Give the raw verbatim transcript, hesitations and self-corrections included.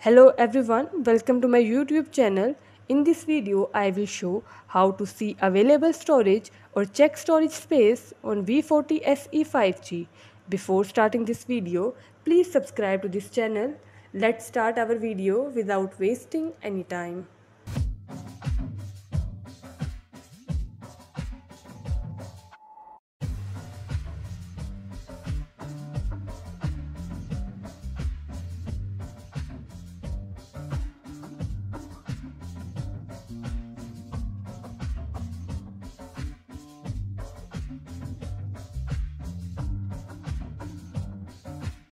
Hello everyone, welcome to my YouTube channel. In this video, I will show how to see available storage or check storage space on V forty S E five G. Before starting this video, please subscribe to this channel. Let's start our video without wasting any time.